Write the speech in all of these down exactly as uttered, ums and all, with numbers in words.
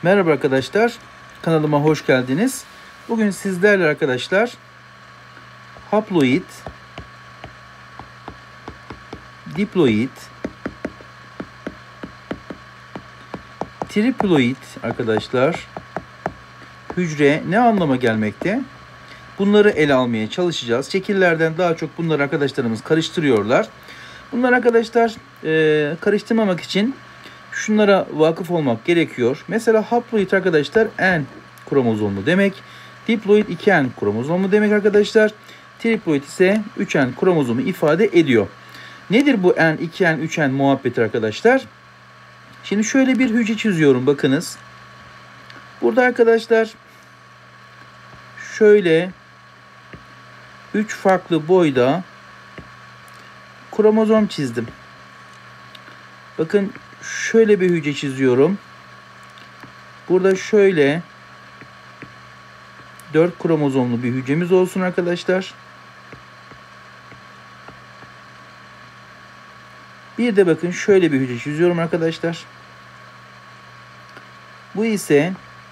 Merhaba arkadaşlar, kanalıma hoş geldiniz. Bugün sizlerle arkadaşlar haploid, diploid, triploid arkadaşlar hücre ne anlama gelmekte? Bunları ele almaya çalışacağız. Şekillerden daha çok bunları arkadaşlarımız karıştırıyorlar. Bunlar arkadaşlar e, karıştırmamak için şunlara vakıf olmak gerekiyor. Mesela haploid arkadaşlar N kromozomlu demek. Diploid iki N kromozomlu demek arkadaşlar. Triploid ise üç N kromozomu ifade ediyor. Nedir bu N, iki N, üç N muhabbeti arkadaşlar? Şimdi şöyle bir hücre çiziyorum bakınız. Burada arkadaşlar şöyle üç farklı boyda kromozom çizdim. Bakın şöyle bir hücre çiziyorum. Burada şöyle dört kromozomlu bir hücremiz olsun arkadaşlar. Bir de bakın şöyle bir hücre çiziyorum arkadaşlar. Bu ise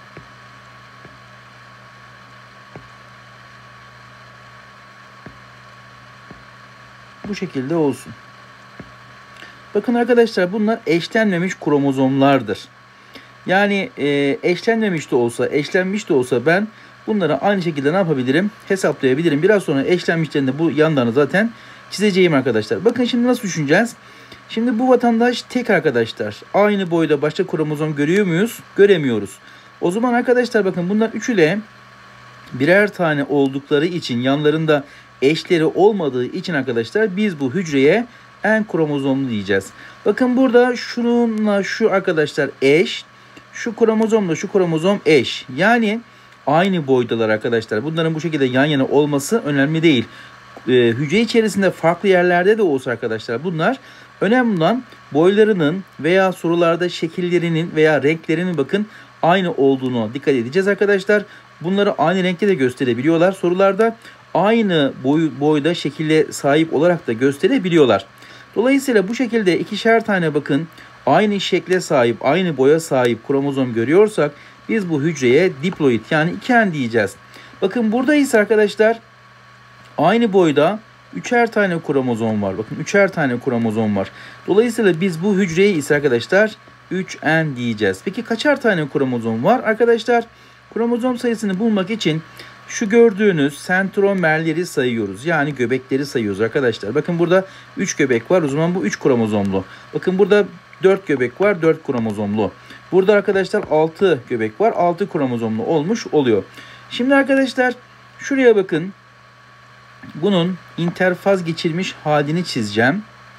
bu şekilde olsun. Bakın arkadaşlar bunlar eşlenmemiş kromozomlardır. Yani e, eşlenmemiş de olsa, eşlenmiş de olsa ben bunları aynı şekilde ne yapabilirim? Hesaplayabilirim. Biraz sonra eşlenmişlerinde bu yanlarını zaten çizeceğim arkadaşlar. Bakın şimdi nasıl düşüneceğiz? Şimdi bu vatandaş tek arkadaşlar. Aynı boyda başka kromozom görüyor muyuz? Göremiyoruz. O zaman arkadaşlar bakın bunlar üçüyle birer tane oldukları için, yanlarında eşleri olmadığı için arkadaşlar biz bu hücreye N kromozomlu diyeceğiz. Bakın burada şununla şu arkadaşlar eş. Şu kromozomla şu kromozom eş. Yani aynı boydalar arkadaşlar. Bunların bu şekilde yan yana olması önemli değil. Ee, hücre içerisinde farklı yerlerde de olsa arkadaşlar bunlar önemli olan boylarının veya sorularda şekillerinin veya renklerinin bakın aynı olduğunu dikkat edeceğiz arkadaşlar. Bunları aynı renkte de gösterebiliyorlar. Sorularda aynı boy, boyda şekille sahip olarak da gösterebiliyorlar. Dolayısıyla bu şekilde ikişer tane bakın aynı şekle sahip, aynı boya sahip kromozom görüyorsak biz bu hücreye diploid yani iki N diyeceğiz. Bakın burada ise arkadaşlar aynı boyda üçer tane kromozom var. Bakın üçer tane kromozom var. Dolayısıyla biz bu hücreye ise arkadaşlar üç N diyeceğiz. Peki kaçar tane kromozom var? Arkadaşlar kromozom sayısını bulmak için şu gördüğünüz sentromerleri sayıyoruz. Yani göbekleri sayıyoruz arkadaşlar. Bakın burada üç göbek var. O zaman bu üç kromozomlu. Bakın burada dört göbek var. dört kromozomlu. Burada arkadaşlar altı göbek var. altı kromozomlu olmuş oluyor. Şimdi arkadaşlar şuraya bakın. Bunun interfaz geçirmiş halini çizeceğim.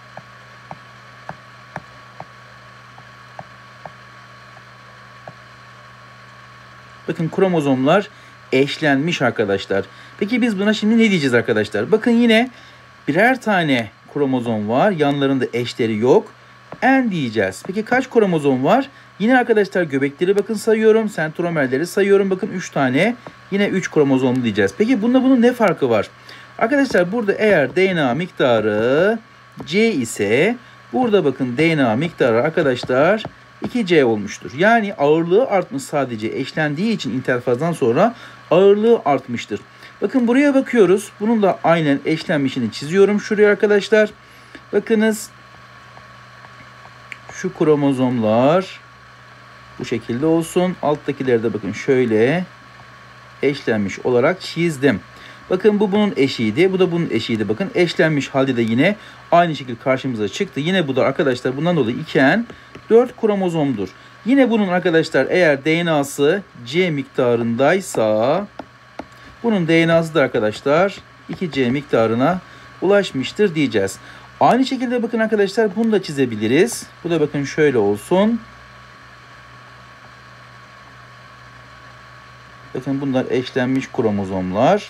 Bakın kromozomlar eşlenmiş arkadaşlar. Peki biz buna şimdi ne diyeceğiz arkadaşlar? Bakın yine birer tane kromozom var. Yanlarında eşleri yok. N diyeceğiz. Peki kaç kromozom var? Yine arkadaşlar göbekleri bakın sayıyorum. Sentromerleri sayıyorum. Bakın üç tane. Yine üç kromozomlu diyeceğiz. Peki bunda bunun ne farkı var? Arkadaşlar burada eğer D N A miktarı C ise burada bakın D N A miktarı arkadaşlar iki C olmuştur. Yani ağırlığı artmış, sadece eşlendiği için interfazdan sonra ağırlığı artmıştır. Bakın buraya bakıyoruz. Bunun da aynen eşlenmişini çiziyorum şuraya arkadaşlar. Bakınız şu kromozomlar bu şekilde olsun. Alttakileri de bakın şöyle eşlenmiş olarak çizdim. Bakın bu bunun eşiydi. Bu da bunun eşiydi. Bakın eşlenmiş halde de yine aynı şekilde karşımıza çıktı. Yine bu da arkadaşlar bundan dolayı iki N dört kromozomdur. Yine bunun arkadaşlar eğer D N A'sı C miktarındaysa bunun D N A'sı da arkadaşlar iki C miktarına ulaşmıştır diyeceğiz. Aynı şekilde bakın arkadaşlar bunu da çizebiliriz. Bu da bakın şöyle olsun. Bakın bunlar eşlenmiş kromozomlar.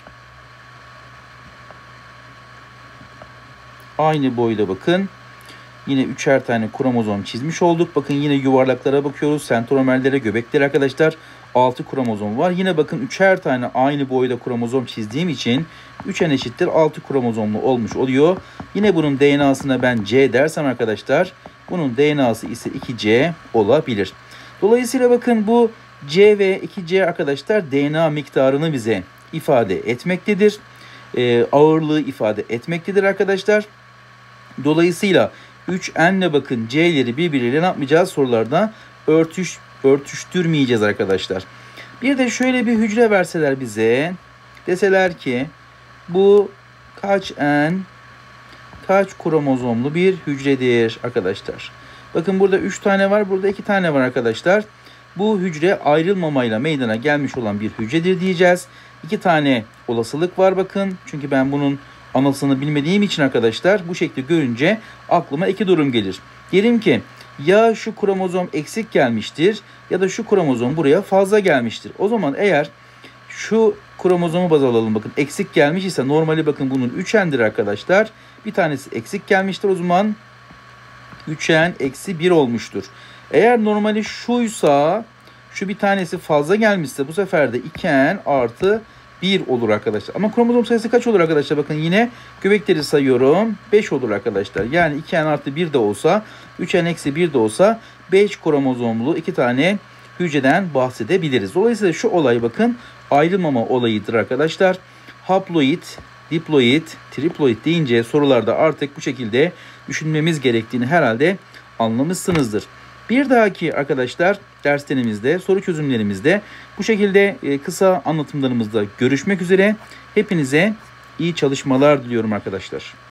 Aynı boyda bakın. Yine üçer tane kromozom çizmiş olduk. Bakın yine yuvarlaklara bakıyoruz. Sentromerlere, göbeklere arkadaşlar altı kromozom var. Yine bakın üçer tane aynı boyda kromozom çizdiğim için üç N eşittir altı kromozomlu olmuş oluyor. Yine bunun D N A'sına ben C dersem arkadaşlar bunun D N A'sı ise iki C olabilir. Dolayısıyla bakın bu C ve iki C arkadaşlar D N A miktarını bize ifade etmektedir. E, ağırlığı ifade etmektedir arkadaşlar. Dolayısıyla üç N ile bakın C'leri birbiriyle ne yapmayacağız? Sorularda örtüş, örtüştürmeyeceğiz arkadaşlar. Bir de şöyle bir hücre verseler bize. Deseler ki bu kaç N, kaç kromozomlu bir hücredir arkadaşlar. Bakın burada üç tane var, burada iki tane var arkadaşlar. Bu hücre ayrılmamayla meydana gelmiş olan bir hücredir diyeceğiz. İki tane olasılık var bakın. Çünkü ben bunun anasını bilmediğim için arkadaşlar bu şekli görünce aklıma iki durum gelir. Diyelim ki ya şu kromozom eksik gelmiştir ya da şu kromozom buraya fazla gelmiştir. O zaman eğer şu kromozomu baz alalım, bakın eksik gelmiş ise normali bakın bunun üç N'dir arkadaşlar. Bir tanesi eksik gelmiştir, o zaman üç N eksi bir olmuştur. Eğer normali şuysa, şu bir tanesi fazla gelmişse bu sefer de iki N artı bir olur arkadaşlar. Ama kromozom sayısı kaç olur arkadaşlar? Bakın yine göbekleri sayıyorum. beş olur arkadaşlar. Yani iki N artı bir de olsa, üç N eksi bir de olsa beş kromozomlu iki tane hücreden bahsedebiliriz. Dolayısıyla şu olay bakın ayrılmama olayıdır arkadaşlar. Haploid, diploid, triploid deyince sorularda artık bu şekilde düşünmemiz gerektiğini herhalde anlamışsınızdır. Bir dahaki arkadaşlar derslerimizde, soru çözümlerimizde bu şekilde kısa anlatımlarımızda görüşmek üzere. Hepinize iyi çalışmalar diliyorum arkadaşlar.